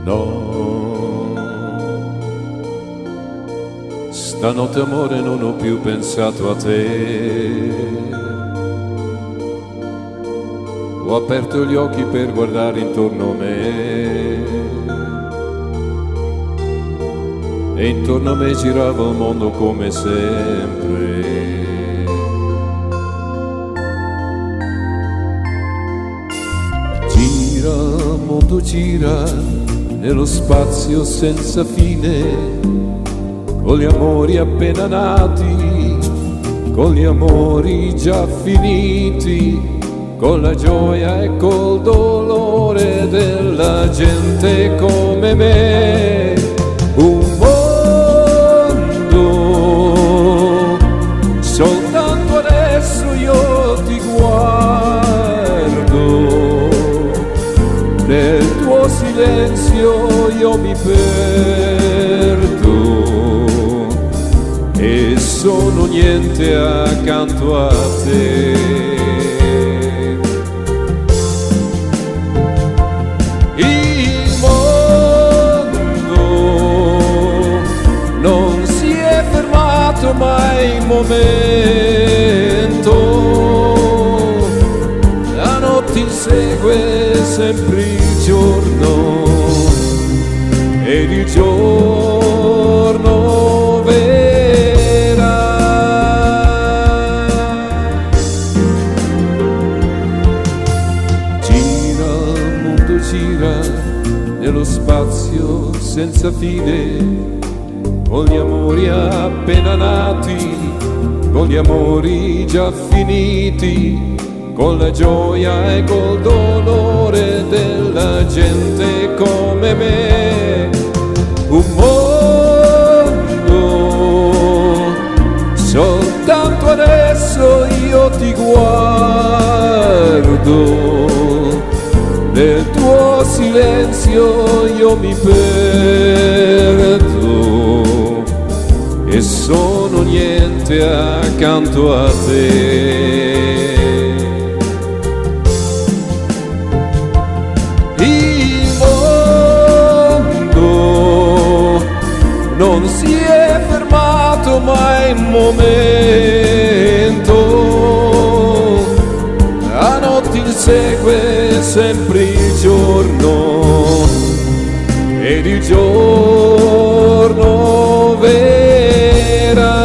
No, stanotte amore non ho più pensato a te. Ho aperto gli occhi per guardare intorno a me e intorno a me girava il mondo come sempre. Gira, il mondo gira nello spazio senza fine, con gli amori appena nati, con gli amori già finiti, con la gioia e col dolore della gente come me. Un mondo, soltanto adesso io ti guardo, nel tuo silenzio io mi perdo e sono niente accanto a te. Il mondo non si è fermato mai un momento, la notte insegue sempre il giorno ed il giorno verrà. Gira, il mondo gira nello spazio senza fine, con gli amori appena nati, con gli amori già finiti, con la gioia e col dolore della gente come me. Un mondo, soltanto adesso io ti guardo, nel tuo silenzio io mi perdo e sono niente accanto a te. Non si è fermato mai un momento, la notte insegue sempre il giorno ed il giorno verrà.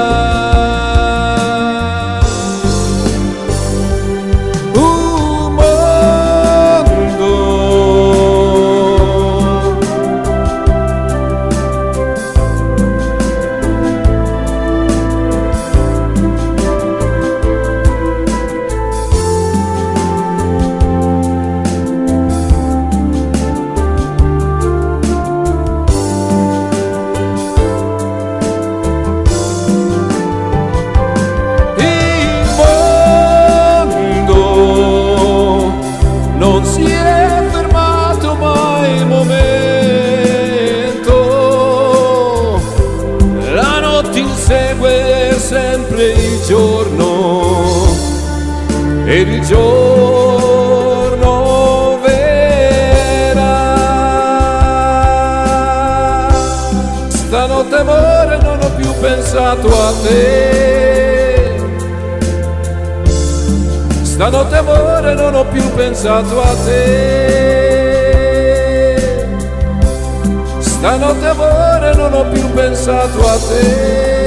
Non si è fermato mai il momento, la notte insegue sempre il giorno ed il giorno verrà. Stanotte amore non ho più pensato a te, stanotte amore non ho più pensato a te, stanotte amore non ho più pensato a te.